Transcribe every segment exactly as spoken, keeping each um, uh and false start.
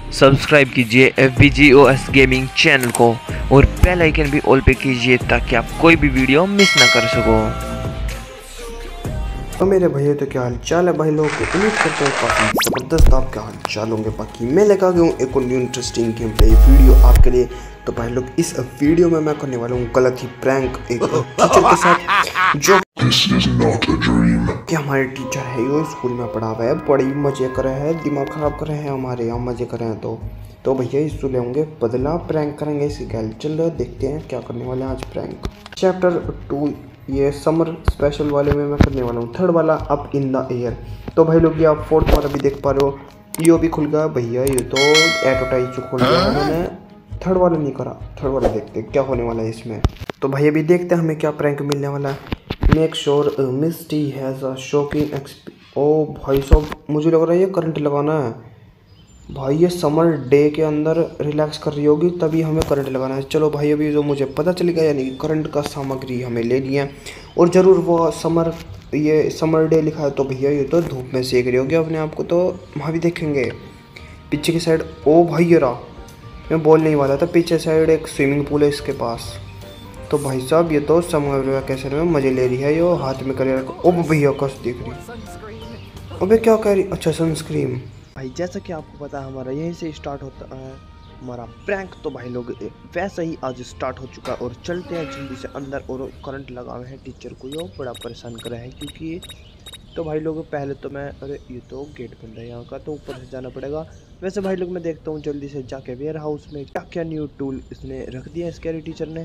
Subscribe कीजिए F B G O S gaming channel को और बेल आइकन भी ऑल पे कीजिए ताकि आप कोई भी वीडियो मिस ना कर सको। तो मेरे भैया तो क्या हाल चाल है भाई लोगों को, उम्मीद करता हूँ काफ़ी ज़बरदस्त आपके हाल चाल होंगे। बाकी मैं लेकर आ गया हूँ एक और new interesting game play video आपके लिए। तो भाई लोग इस वीडियो में मैं करने वाला हूँ गलत ही प्रैंक एक टीचर के साथ, जो कि हमारे टीचर है यो स्कूल में पढ़ा हुआ है, बड़ी मजे कर रहे हैं, दिमाग ख़राब कर रहे हैं हमारे यहाँ, मजे कर रहे हैं। तो तो भैया इससे लेंगे बदला, प्रैंक करेंगे इसी गैल। चलो देखते हैं क्या करने वाले हैं आज प्रैंक। चैप्टर टू ये समर स्पेशल वाले में मैं करने वाला हूँ, थर्ड वाला अप इन द एयर। तो भाई लोग ये आप फोर्थ वाला भी देख पा रहे हो, यो भी खुल गया भैया, ये तो एडवर्टाइज खोल गया मैंने। थर्ड वाला नहीं करा, थर्ड वाला देखते क्या होने वाला है इसमें। तो भाई अभी देखते हैं हमें क्या प्रैंक मिलने वाला है। Make sure Misty has a shocking experience ओ भाई साहब, मुझे लग रहा है ये करंट लगाना है भाई। ये समर डे के अंदर रिलैक्स कर रही होगी तभी हमें करंट लगाना है। चलो भाई अभी जो मुझे पता चल गया, यानी कि करंट का सामग्री हमें ले लिया है। और ज़रूर वो समर ये समर डे लिखा है, तो भैया ये तो धूप में सेक रही होगी अपने आप को। तो वहाँ भी देखेंगे पीछे की साइड। ओ भाई ये रहा, मैं बोल नहीं वाला था, पीछे साइड एक स्विमिंग पूल है इसके पास। तो भाई साहब ये तो समर वैकेशन में मज़े ले रही है, यो हाथ में करे रखो। ओ भैया कस दिख रही, अबे क्या कह रही, अच्छा सनस्क्रीन। भाई जैसा कि आपको पता है हमारा यहीं से स्टार्ट होता है हमारा प्रैंक। तो भाई लोग वैसा ही आज स्टार्ट हो चुका है और चलते हैं जल्दी से अंदर। और करंट लगा हुए हैं टीचर को, यो बड़ा परेशान कर रहा है क्योंकि। तो भाई लोग पहले तो मैं, अरे ये तो गेट बन रहा है यहाँ का, तो ऊपर से जाना पड़ेगा। वैसे भाई लोग मैं देखता हूँ जल्दी से जाके वेयर हाउस में क्या क्या न्यू टूल इसने रख दिया इसके टीचर ने।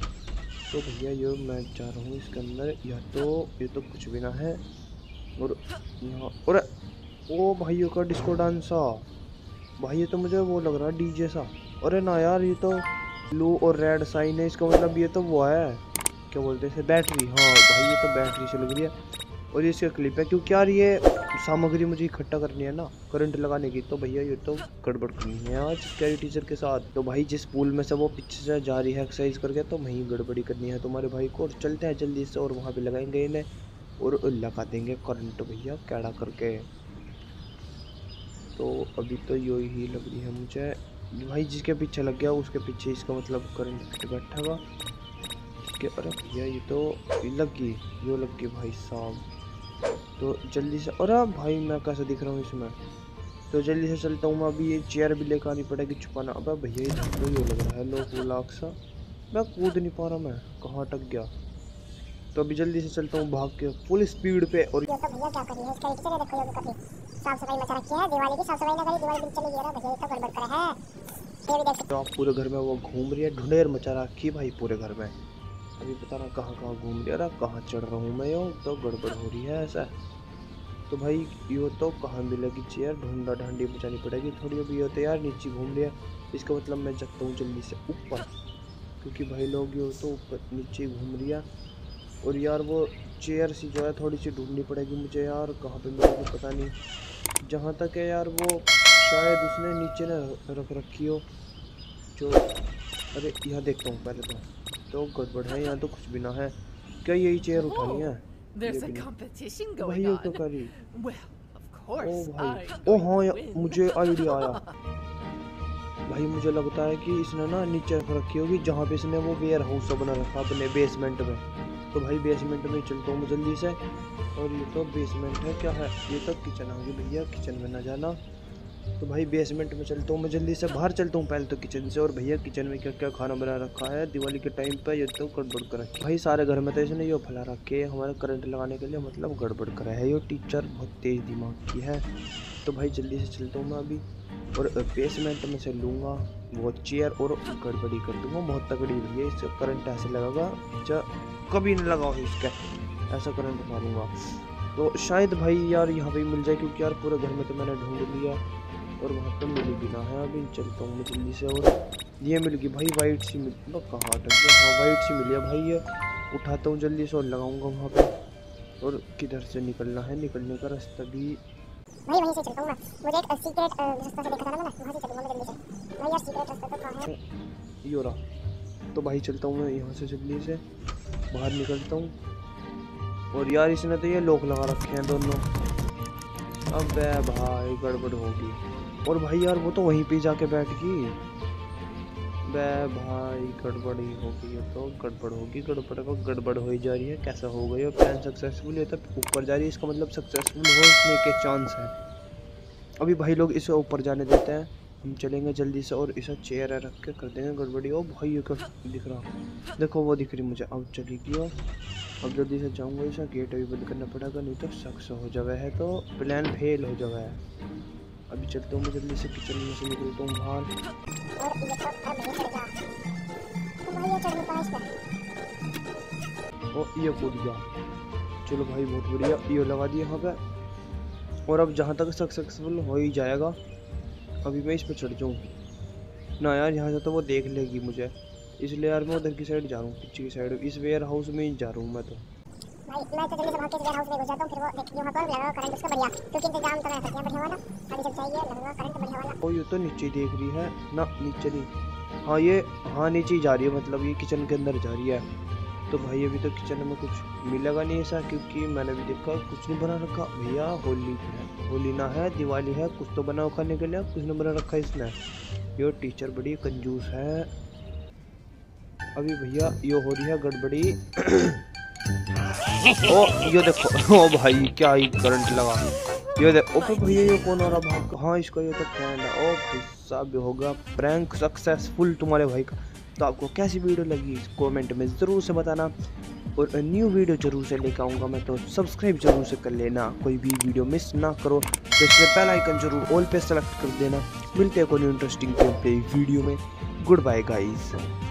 तो भैया ये मैं जा रहा हूँ इसके अंदर। यह तो ये तो कुछ भी ना है। और यहाँ और ओ भाइयों का डिस्को डांस भाई, ये तो मुझे वो लग रहा है डीजे सा। अरे ना यार, ये तो ब्लू और रेड साइन है, इसका मतलब ये तो वो है क्या बोलते हैं इसे, बैटरी। हाँ भाई ये तो बैटरी से लग रही है। और ये इसका क्लिप है क्योंकि यार ये सामग्री मुझे इकट्ठा करनी है ना करंट लगाने की। तो भैया ये तो गड़बड़ करनी है आज कैरी टीचर के साथ। तो भाई जिस पूल में से वो पीछे से जा रही है एक्सरसाइज करके, तो वहीं गड़बड़ी करनी है तुम्हारे भाई को। और चलते हैं जल्दी से और वहाँ पे लगाएंगे इन्हें और लगा देंगे करंट भैया कैड़ा करके। तो अभी तो यो ही लग रही है मुझे भाई, जिसके पीछे लग गया उसके पीछे इसका मतलब करंट बैठा हुआ इसके। अरे भैया ये तो लग गई, यो लग गई भाई साहब। तो जल्दी से, अरे भाई मैं कैसे दिख रहा हूँ इसमें। तो जल्दी से चलता हूँ मैं, अभी ये चेयर भी लेकर आनी पड़ेगी छुपाना। अब भैया ये तो यो लग रहा है लोग लाख सा, मैं कूद नहीं पा रहा, मैं कहाँ अटक गया। तो अभी जल्दी से चलता हूँ भाग के फुल स्पीड पे। और ये तो भैया क्या कर रही है इसका टीचर, देखो ये काफी साफ सफाई मचा रखी है, दिवाली की साफ सफाई ना करी, दिवाली बिल्कुल चली गई है भैया, ये तो गड़बड़ कर रहा है। ये भी देख तो आप पूरे घर में वो घूम रही है, ढुंढेर मचा रखी भाई पूरे घर में। अभी पता ना कहाँ कहाँ घूम रही है, अरे कहाँ चढ़ रहा हूँ मैं, यो तो गड़बड़ हो रही है ऐसा। तो भाई यो तो कहाँ मिलेगी चेयर, ढूंढा ढांडी बचानी पड़ेगी थोड़ी। अभी ये तो यार नीचे घूम रही है, इसका मतलब मैं जाता हूँ जल्दी से ऊपर, क्योंकि भाई लोग यो तो ऊपर नीचे घूम रही है। और यार वो चेयर सी जो है थोड़ी सी ढूंढनी पड़ेगी मुझे यार, कहाँ पे मिलेगी पता नहीं। जहाँ तक है यार वो शायद उसने नीचे ना रख रखी हो जो। अरे यहाँ देखता हूँ पहले तो तो गड़बड़ है, यहाँ तो कुछ भी ना है। क्या यही चेयर उठानी है भाई, ये तो करी। ओ भाई ओ हाँ या, मुझे आइडिया आया भाई, मुझे लगता है कि इसने ना नीचे रख रखी होगी जहाँ पे इसने वो वेयर हाउस बना रखा अपने बेसमेंट में। तो भाई बेसमेंट में चलता हूँ जल्दी से। और ये तो बेसमेंट है क्या है, ये तो किचन होगी भैया, किचन में ना जाना। तो भाई बेसमेंट में चलता हूँ मैं जल्दी से, बाहर चलता हूँ पहले तो किचन से। और भैया किचन में क्या क्या खाना बना रखा है दिवाली के टाइम पे, ये तो गड़बड़ कर रखी भाई सारे घर में। तो इसने ये फैला रखे हमारे करंट लगाने के लिए, मतलब गड़बड़ करा है। ये टीचर बहुत तेज दिमाग की है। तो भाई जल्दी से चलता हूँ मैं अभी और बेसमेंट में से लूँगा वो चेयर और गड़बड़ी कर दूँगा बहुत तगड़ी। भैया इससे करंट ऐसे लगागा जो कभी नहीं लगा हो इसका, ऐसा करंट मारूंगा। तो शायद भाई यार यहाँ पे मिल जाए, क्योंकि यार पूरे घर में तो मैंने ढूंढ लिया और वहाँ पे मिली भी ना है। अभी चलता हूँ मैं जल्दी से। और ये मिल गई भाई वाइट सी, मिल कहाँ अटक गया, हाँ वाइट सी मिली है भाई। ये उठाता हूँ जल्दी से और लगाऊंगा वहाँ पे। और किधर से निकलना है, निकलने का रास्ता भी वही वहीं से चलता हूँ मैं, मुझे एक सीक्रेट रास्ता से देखा था ना मैंने, वहाँ से चलूँगा मैं जल्दी से। भाई यार सीक्रेट रास्ता तो कहाँ है, ये रहा। तो भाई चलता हूँ मैं यहाँ से जल्दी से बाहर निकलता हूँ। और यार इसने तो ये लॉक लगा रखे हैं दोनों। अब भाई गड़बड़ होगी, और भाई यार वो तो वहीं पे जाके बैठ गई। बे भाई गड़बड़ ही होगी, ये तो गड़बड़ होगी, गड़बड़ को गड़बड़ हो ही जा रही है। कैसा हो गई और प्लान सक्सेसफुल, ये तो ऊपर जा रही है, इसका मतलब सक्सेसफुल होने के चांस है। अभी भाई लोग इसे ऊपर जाने देते हैं, हम चलेंगे जल्दी से और इसे चेयर रख के कर देंगे गड़बड़ी। ओ भाई ये क्या दिख रहा, देखो वो दिख रही मुझे। अब चलेगी और अब जल्दी से जाऊंगा, इसे गेट अभी बंद करना पड़ेगा, नहीं तो सक्सेस हो जावे है तो प्लान फेल हो जावे है। अभी चलता हूँ मैं जल्दी से, किचन में से निकलता हूँ बाहर। और ये तो अब नहीं चढ़ जा, तो भाई ये चढ़ नहीं पाया इस पे। ओ ये कूद गया, चलो भाई बहुत बढ़िया, ये लगा दिया यहाँ पे। और अब जहाँ तक सक्सेसफुल हो ही जाएगा, अभी मैं इस पे चढ़ जाऊँ ना यार, यहाँ से तो वो देख लेगी मुझे, इसलिए यार मैं उधर की साइड जा रहा हूँ, पीछे की साइड, इस वेयर हाउस में ही जा रहा हूँ मैं तो। भाई मैं तो जल्दी से भाग के वेयर हाउस में घुस जाता हूँ, फिर वो देख वहाँ पर लगा करंट उसका बढ़िया, क्योंकि इंतजाम तो मैं करती हूँ बढ़िया वाला। अभी जब चाहिए लगेगा करंट बढ़िया वाला। ओ ये तो नीचे देख रही है ना, नीचे नहीं, हाँ ये हाँ नीचे ही जा रही है, मतलब ये किचन के अंदर जा रही है। तो भाई अभी तो किचन में कुछ मिलेगा नहीं ऐसा, क्योंकि मैंने भी देखा कुछ नहीं बना रखा। भैया होली है, होली ना है दिवाली है, कुछ तो बनाओ खाने के लिए, कुछ नहीं बना रखा इसने। ये टीचर बड़ी कंजूस है। अभी भैया ये हो रही है गड़बड़ी। ओ ये देखो, ओ भाई क्या ही करंट लगा, ये देखो। ओके भैया ये कौन आ रहा भाग, हाँ इसका ये तो फ्रेंड है। ओ भाई साहब होगा प्रैंक सक्सेसफुल तुम्हारे भाई का। तो आपको कैसी वीडियो लगी कमेंट में ज़रूर से बताना, और न्यू वीडियो जरूर से लेकर आऊँगा मैं, तो सब्सक्राइब जरूर से कर लेना, कोई भी वीडियो मिस ना करो। तो इसलिए बेल आइकन जरूर ऑल पे सेलेक्ट कर देना। मिलते हैं कोई इंटरेस्टिंग गेम प्ले वीडियो में। Goodbye guys.